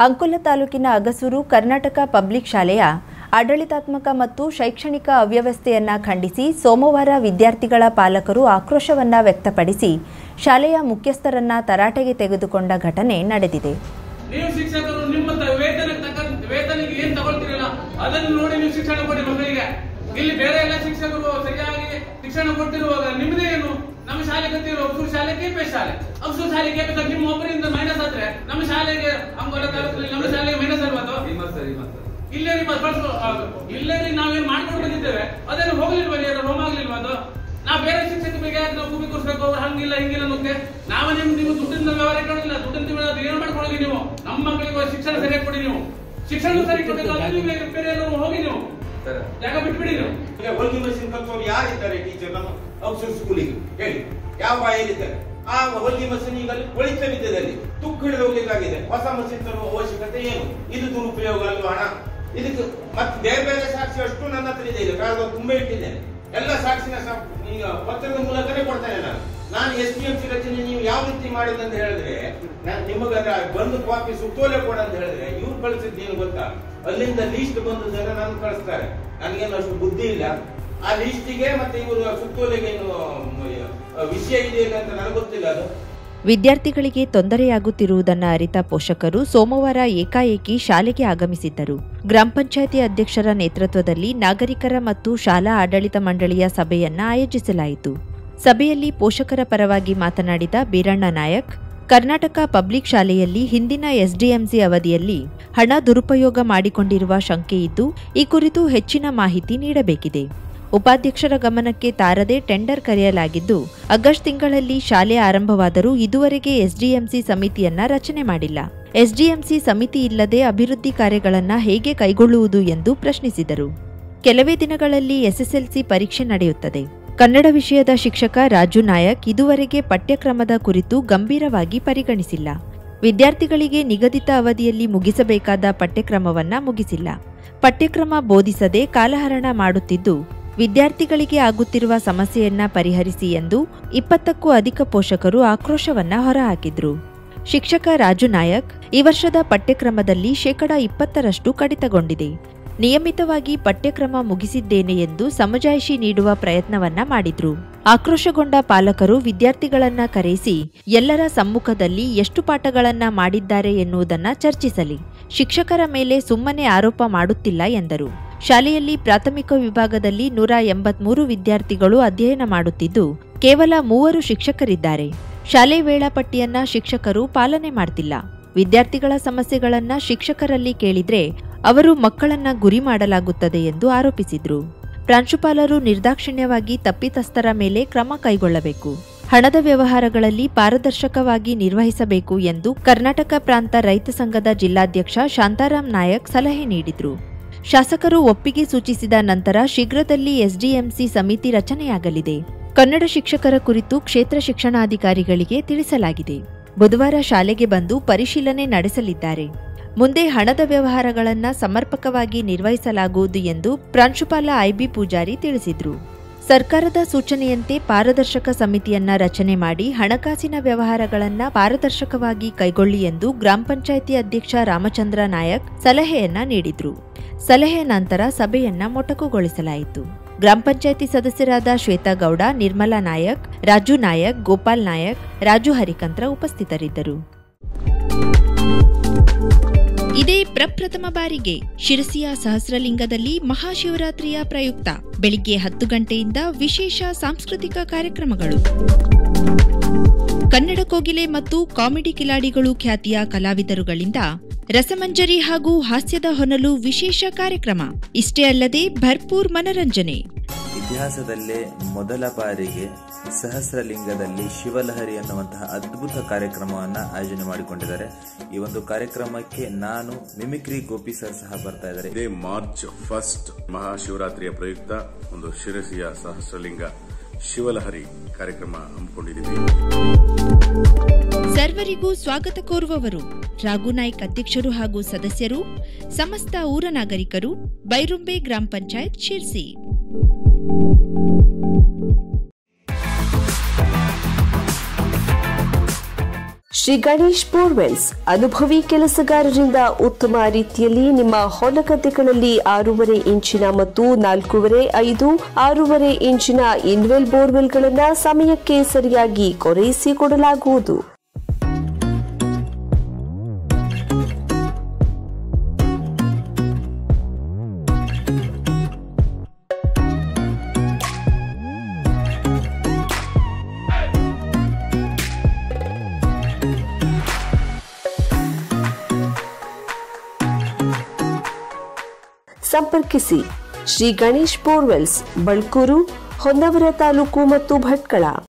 ಅಂಕೋಲ ತಾಲೂಕಿನ ಅಗಸೂರು ಕರ್ನಾಟಕ ಪಬ್ಲಿಕ್ ಶಾಲೆಯ ಆಡಳಿತಾತ್ಮಕ ಮತ್ತು ಶೈಕ್ಷಣಿಕ ಅವ್ಯವಸ್ಥೆಯನ್ನು ಖಂಡಿಸಿ ಸೋಮವಾರ ವಿದ್ಯಾರ್ಥಿಗಳ ಪಾಲಕರು ಆಕ್ರೋಶವನ್ನು ವ್ಯಕ್ತಪಡಿಸಿ ಶಾಲೆಯ ಮುಖ್ಯಸ್ಥರನ್ನ ತರಾಟೆಗೆ ತೆಗೆದುಕೊಂಡ ಘಟನೆ ನಡೆದಿದೆ. ನೀವು ಶಿಕ್ಷಕರು ನಿಮ್ಮ ವೇತನಕ್ಕೆ ಏನು ತಗೊಳ್ತಿರಲ್ಲ ಅದನ್ನು ನೋಡಿ ನೀವು ಶಿಕ್ಷಣ ಕೊಡಿ ಮಕ್ಕಳಿಗೆ. ಇಲ್ಲಿ ಬೇರೆ ಎಲ್ಲ ಶಿಕ್ಷಕರು ಸರಿಯಾಗಿ ಶಿಕ್ಷಣ ಕೊಟ್ಟಿರುವಾಗ ನಿಮ್ಮದೇ ಏನು? ನಮ್ಮ ಶಾಲೆ ಗೊತ್ತಿರೋ ಅಗಸೂರು ಶಾಲೆ ಕೆಪಿ ಶಾಲೆ, ಅಗಸೂರು ಶಾಲೆ ಕೆಪಿ ನಿಮ್ಮ ಒಬ್ಬರಿಂದ ಮೈನಸ್ ಆದ್ರೆ ನಮ್ಮ ಶಾಲೆಗೆ ಅಂಕೋಲ ತಾಲೂಕಿನಲ್ಲಿ ನಮ್ಮ ಶಾಲೆಗೆ ಮೈನಸ್ ಅಲ್ವಾ? ಇಲ್ಲೇ ನಾವೇನು ಮಾಡ್ಕೊಂಡು ಬಂದಿದ್ದೇವೆ ಅದನ್ನು ಹೋಗ್ಲಿಲ್ವಾ? ಹೋಮ್ ಆಗ್ಲಿಲ್ವಾ? ಅದು ನಾವು ಬೇರೆ ಶಿಕ್ಷಕರಿಗೆ ನಾವು ಭೂಮಿ ಕೊಡಿಸ್ಬೇಕು, ಅವ್ರು ಹಂಗಿಲ್ಲ ಹಿಂಗಿಲ್ಲ ಅನ್ನೋಕೆ ನಾವು ನಿಮ್ಮ ದುಡ್ಡಿನ ವ್ಯವಹಾರ ಇಟ್ಕೊಂಡಿಲ್ಲ. ದುಡ್ಡಿನ ಏನು ಮಾಡ್ಕೊಳ್ಳಿ ನೀವು? ನಮ್ಮ ಮಕ್ಕಳಿಗೆ ಶಿಕ್ಷಣ ಸರಿಯಾಗಿ ಕೊಡಿ. ನೀವು ಶಿಕ್ಷಣ ಸರಿ ಕೊಡಬೇಕು, ಬೇರೆ ಎಲ್ಲರೂ ಹೋಗಿ ನೀವು ಜಾಗ ಬಿಟ್ಬಿಡಿ. ನೀವು ಹೊಲಿಗೆ ಮಷಿನ್ ಕಲ್ತವ್ರು ಯಾರಿದ್ದಾರೆ ಟೀಚರ್ ನಮ್ಮ ಅಗಸೂರು ಸ್ಕೂಲಿಗೆ ಹೇಳಿ? ಯಾವ ಬಾಯಲ್ಲಿದ್ದಾರೆ? ಆ ಹೊಲಿಗೆ ಮಷಿನ್ ಈಗ ಒಳಿತ ವಿದ್ಯದಲ್ಲಿ ತುಕ್ಕು ಹಿಡಿದು ಹೋಗ್ಲಿಕ್ಕಾಗಿದೆ. ಹೊಸ ಮಷಿನ್ ತರುವ ಅವಶ್ಯಕತೆ ಏನು? ಇದು ದುರುಪಯೋಗ ಅಲ್ವಾ ಹಣ? ಇದಕ್ಕೆ ಮತ್ತೆ ಬೇರೆ ಬೇರೆ ಸಾಕ್ಷಿ ಅಷ್ಟು ನನ್ನ ಹತ್ರ ಇದೆ. ಈಗ ಕಾಗದ ತುಂಬಾ ಇಟ್ಟಿದ್ದೇನೆ. ಎಲ್ಲ ಸಾಕ್ಷಿನ ಈಗ ಪತ್ರದ ಮೂಲಕನೇ ಕೊಡ್ತೇನೆ. ನಾನು SPMC ರಚನೆ ನೀವು ಯಾವ ರೀತಿ ಮಾಡಿದೆ ಅಂತ ಹೇಳಿದ್ರೆ ನಿಮಗೆ ಬಂದು ಕಾಪಿ ಸುತ್ತೋಲೆ ಕೊಡ ಅಂತ ಹೇಳಿದ್ರೆ ಇವ್ರು ಕಳಿಸಿದ್ದೇನು ಗೊತ್ತಾ? ಅಲ್ಲಿಂದ ಲೀಸ್ಟ್ ಬಂದದನ್ನ ನಾನು ಕಳಿಸ್ತಾರೆ. ನನಗೇನು ಅಷ್ಟು ಬುದ್ಧಿ ಇಲ್ಲ. ಆ ಲೀಸ್ಟಿಗೆ ಮತ್ತೆ ಇವರು ಸುತ್ತೋಲೆಗೆ ಏನು ವಿಷಯ ಇದೆ ಅಂತ ನನಗೆ ಗೊತ್ತಿಲ್ಲ. ಅದು ವಿದ್ಯಾರ್ಥಿಗಳಿಗೆ ತೊಂದರೆಯಾಗುತ್ತಿರುವುದನ್ನು ಅರಿತ ಪೋಷಕರು ಸೋಮವಾರ ಏಕಾಏಕಿ ಶಾಲೆಗೆ ಆಗಮಿಸಿದ್ದರು. ಗ್ರಾಮ ಪಂಚಾಯಿತಿ ಅಧ್ಯಕ್ಷರ ನೇತೃತ್ವದಲ್ಲಿ ನಾಗರಿಕರ ಮತ್ತು ಶಾಲಾ ಆಡಳಿತ ಮಂಡಳಿಯ ಸಭೆಯನ್ನ ಆಯೋಜಿಸಲಾಯಿತು. ಸಭೆಯಲ್ಲಿ ಪೋಷಕರ ಪರವಾಗಿ ಮಾತನಾಡಿದ ಬೀರಣ್ಣ ನಾಯಕ್, ಕರ್ನಾಟಕ ಪಬ್ಲಿಕ್ ಶಾಲೆಯಲ್ಲಿ ಹಿಂದಿನ SDMC ಅವಧಿಯಲ್ಲಿ ಹಣ ದುರುಪಯೋಗ ಮಾಡಿಕೊಂಡಿರುವ ಶಂಕೆ ಇದ್ದು ಈ ಕುರಿತು ಹೆಚ್ಚಿನ ಮಾಹಿತಿ ನೀಡಬೇಕಿದೆ. ಉಪಾಧ್ಯಕ್ಷರ ಗಮನಕ್ಕೆ ತಾರದೆ ಟೆಂಡರ್ ಕರೆಯಲಾಗಿದ್ದು ಆಗಸ್ಟ್ ತಿಂಗಳಲ್ಲಿ ಶಾಲೆ ಆರಂಭವಾದರೂ ಇದುವರೆಗೆ SDMC ಸಮಿತಿಯನ್ನ ರಚನೆ ಮಾಡಿಲ್ಲ. SDMC ಸಮಿತಿ ಇಲ್ಲದೆ ಅಭಿವೃದ್ಧಿ ಕಾರ್ಯಗಳನ್ನು ಹೇಗೆ ಕೈಗೊಳ್ಳುವುದು ಎಂದು ಪ್ರಶ್ನಿಸಿದರು. ಕೆಲವೇ ದಿನಗಳಲ್ಲಿ SSLC ಪರೀಕ್ಷೆ ನಡೆಯುತ್ತದೆ. ಕನ್ನಡ ವಿಷಯದ ಶಿಕ್ಷಕ ರಾಜು ನಾಯಕ್ ಇದುವರೆಗೆ ಪಠ್ಯಕ್ರಮದ ಕುರಿತು ಗಂಭೀರವಾಗಿ ಪರಿಗಣಿಸಿಲ್ಲ. ವಿದ್ಯಾರ್ಥಿಗಳಿಗೆ ನಿಗದಿತ ಅವಧಿಯಲ್ಲಿ ಮುಗಿಸಬೇಕಾದ ಪಠ್ಯಕ್ರಮವನ್ನ ಮುಗಿಸಿಲ್ಲ. ಪಠ್ಯಕ್ರಮ ಬೋಧಿಸದೆ ಕಾಲಹರಣ ಮಾಡುತ್ತಿದ್ದು ವಿದ್ಯಾರ್ಥಿಗಳಿಗೆ ಆಗುತ್ತಿರುವ ಸಮಸ್ಯೆಯನ್ನ ಪರಿಹರಿಸಿ ಎಂದು 20ಕ್ಕೂ ಅಧಿಕ ಪೋಷಕರು ಆಕ್ರೋಶವನ್ನ ಹೊರಹಾಕಿದ್ರು. ಶಿಕ್ಷಕ ರಾಜು ನಾಯಕ್, ಈ ವರ್ಷದ ಪಠ್ಯಕ್ರಮದಲ್ಲಿ 20% ಕಡಿತಗೊಂಡಿದೆ. ನಿಯಮಿತವಾಗಿ ಪಠ್ಯಕ್ರಮ ಮುಗಿಸಿದ್ದೇನೆ ಎಂದು ಸಮಜಾಯಿಷಿ ನೀಡುವ ಪ್ರಯತ್ನವನ್ನ ಮಾಡಿದ್ರು. ಆಕ್ರೋಶಗೊಂಡ ಪಾಲಕರು ವಿದ್ಯಾರ್ಥಿಗಳನ್ನ ಕರೆಸಿ ಎಲ್ಲರ ಸಮ್ಮುಖದಲ್ಲಿ ಎಷ್ಟು ಪಾಠಗಳನ್ನ ಮಾಡಿದ್ದಾರೆ ಎನ್ನುವುದನ್ನ ಚರ್ಚಿಸಲಿ. ಶಿಕ್ಷಕರ ಮೇಲೆ ಸುಮ್ಮನೆ ಆರೋಪ ಮಾಡುತ್ತಿಲ್ಲ ಎಂದರು. ಶಾಲೆಯಲ್ಲಿ ಪ್ರಾಥಮಿಕ ವಿಭಾಗದಲ್ಲಿ 183 ವಿದ್ಯಾರ್ಥಿಗಳು ಅಧ್ಯಯನ ಮಾಡುತ್ತಿದ್ದು ಕೇವಲ 3 ಶಿಕ್ಷಕರಿದ್ದಾರೆ. ಶಾಲೆ ವೇಳಾಪಟ್ಟಿಯನ್ನ ಶಿಕ್ಷಕರು ಪಾಲನೆ ಮಾಡ್ತಿಲ್ಲ. ವಿದ್ಯಾರ್ಥಿಗಳ ಸಮಸ್ಯೆಗಳನ್ನ ಶಿಕ್ಷಕರಲ್ಲಿ ಕೇಳಿದ್ರೆ ಅವರು ಮಕ್ಕಳನ್ನ ಗುರಿ ಮಾಡಲಾಗುತ್ತದೆ ಎಂದು ಆರೋಪಿಸಿದ್ರು. ಪ್ರಾಂಶುಪಾಲರು ನಿರ್ದಾಕ್ಷಿಣ್ಯವಾಗಿ ತಪ್ಪಿತಸ್ಥರ ಮೇಲೆ ಕ್ರಮ ಕೈಗೊಳ್ಳಬೇಕು. ಹಣದ ವ್ಯವಹಾರಗಳಲ್ಲಿ ಪಾರದರ್ಶಕವಾಗಿ ನಿರ್ವಹಿಸಬೇಕು ಎಂದು ಕರ್ನಾಟಕ ಪ್ರಾಂತ ರೈತ ಸಂಘದ ಜಿಲ್ಲಾಧ್ಯಕ್ಷ ಶಾಂತಾರಾಮ್ ನಾಯಕ್ ಸಲಹೆ ನೀಡಿದ್ರು. ಶಾಸಕರು ಒಪ್ಪಿಗೆ ಸೂಚಿಸಿದ ನಂತರ ಶೀಘ್ರದಲ್ಲಿ SDMC ಸಮಿತಿ ರಚನೆಯಾಗಲಿದೆ. ಕನ್ನಡ ಶಿಕ್ಷಕರ ಕುರಿತು ಕ್ಷೇತ್ರ ಶಿಕ್ಷಣಾಧಿಕಾರಿಗಳಿಗೆ ತಿಳಿಸಲಾಗಿದೆ. ಬುಧವಾರ ಶಾಲೆಗೆ ಬಂದು ಪರಿಶೀಲನೆ ನಡೆಸಲಿದ್ದಾರೆ. ಮುಂದೆ ಹಣದ ವ್ಯವಹಾರಗಳನ್ನು ಸಮರ್ಪಕವಾಗಿ ನಿರ್ವಹಿಸಲಾಗುವುದು ಎಂದು ಪ್ರಾಂಶುಪಾಲ IB ಪೂಜಾರಿ ತಿಳಿಸಿದರು. ಸರ್ಕಾರದ ಸೂಚನೆಯಂತೆ ಪಾರದರ್ಶಕ ಸಮಿತಿಯನ್ನ ರಚನೆ ಮಾಡಿ ಹಣಕಾಸಿನ ವ್ಯವಹಾರಗಳನ್ನು ಪಾರದರ್ಶಕವಾಗಿ ಕೈಗೊಳ್ಳಿ ಎಂದು ಗ್ರಾಮ ಪಂಚಾಯಿತಿ ಅಧ್ಯಕ್ಷ ರಾಮಚಂದ್ರ ನಾಯಕ್ ಸಲಹೆಯನ್ನ ನೀಡಿದ್ರು. ಸಲಹೆ ನಂತರ ಸಭೆಯನ್ನ ಮೊಟಕುಗೊಳಿಸಲಾಯಿತು. ಗ್ರಾಮ ಪಂಚಾಯಿತಿ ಸದಸ್ಯರಾದ ಶ್ವೇತಾ ಗೌಡ, ನಿರ್ಮಲಾ ನಾಯಕ್, ರಾಜು ನಾಯಕ್, ಗೋಪಾಲ್ ನಾಯಕ್, ರಾಜು ಹರಿಕಂತ್ರ ಉಪಸ್ಥಿತರಿದ್ದರು. ಇದೇ ಪ್ರಪ್ರಥಮ ಬಾರಿಗೆ ಶಿರಸಿಯ ಸಹಸ್ರಲಿಂಗದಲ್ಲಿ ಮಹಾಶಿವರಾತ್ರಿಯ ಪ್ರಯುಕ್ತ ಬೆಳಿಗ್ಗೆ 10 ಗಂಟೆಯಿಂದ ವಿಶೇಷ ಸಾಂಸ್ಕೃತಿಕ ಕಾರ್ಯಕ್ರಮಗಳು. ಕನ್ನಡ ಕೋಗಿಲೆ ಮತ್ತು ಕಾಮಿಡಿ ಕಿಲಾಡಿಗಳು ಖ್ಯಾತಿಯ ಕಲಾವಿದರುಗಳಿಂದ ರಸಮಂಜರಿ ಹಾಗೂ ಹಾಸ್ಯದ ಹೊನಲು ವಿಶೇಷ ಕಾರ್ಯಕ್ರಮ. ಇಷ್ಟೇ ಅಲ್ಲದೆ ಭರ್ಪೂರ್ ಮನರಂಜನೆ. ಇತಿಹಾಸದಲ್ಲೇ ಮೊದಲ ಬಾರಿಗೆ ಸಹಸ್ರಲಿಂಗದಲ್ಲಿ ಶಿವಲಹರಿ ಎನ್ನುವಂತಹ ಅದ್ಭುತ ಕಾರ್ಯಕ್ರಮವನ್ನು ಆಯೋಜನೆ ಮಾಡಿಕೊಂಡಿದ್ದಾರೆ. ಈ ಒಂದು ಕಾರ್ಯಕ್ರಮಕ್ಕೆ ನಾನು ಮಿಮಿಕ್ರಿ ಗೋಪಿ ಸರ್ ಸಹ ಬರ್ತಾ ಇದ್ದಾರೆ. ಇದೇ ಮಾರ್ಚ್ 1 ಮಹಾಶಿವರಾತ್ರಿಯ ಪ್ರಯುಕ್ತ ಒಂದು ಶಿರಸಿಯ ಸಹಸ್ರಲಿಂಗ ಶಿವಲಹರಿ ಕಾರ್ಯಕ್ರಮ ಹಮ್ಮಿಕೊಂಡಿದ್ದೀವಿ. ಸರ್ವರಿಗೂ ಸ್ವಾಗತ ಕೋರುವವರು ರಾಘುನಾಯ್ಕ್ ಅಧ್ಯಕ್ಷರು ಹಾಗೂ ಸದಸ್ಯರು, ಸಮಸ್ತ ಊರ ನಾಗರಿಕರು, ಬೈರುಂಬೆ ಗ್ರಾಮ ಪಂಚಾಯತ್ ಶಿರ್ಸಿ. ಶ್ರೀ ಗಣೇಶ್ ಬೋರ್ವೆಲ್ಸ್ ಅನುಭವಿ ಕೆಲಸಗಾರರಿಂದ ಉತ್ತಮ ರೀತಿಯಲ್ಲಿ ನಿಮ್ಮ ಹೊಲಗದ್ದೆಗಳಲ್ಲಿ 6.5 ಇಂಚಿನ ಮತ್ತು 4.5, 6.5 ಇಂಚಿನ ಇನ್ವೆಲ್ ಬೋರ್ವೆಲ್ಗಳನ್ನು ಸಮಯಕ್ಕೆ ಸರಿಯಾಗಿ ಕೊರೆಯಿಸಿಕೊಡಲಾಗುವುದು. ಸಂಪರ್ಕಿಸಿ ಶ್ರೀ ಗಣೇಶ್ ಬೋರ್ವೆಲ್ಸ್, ಬಳ್ಕೂರು, ಹೊನ್ನವರ ತಾಲೂಕು ಮತ್ತು ಭಟ್ಕಳ.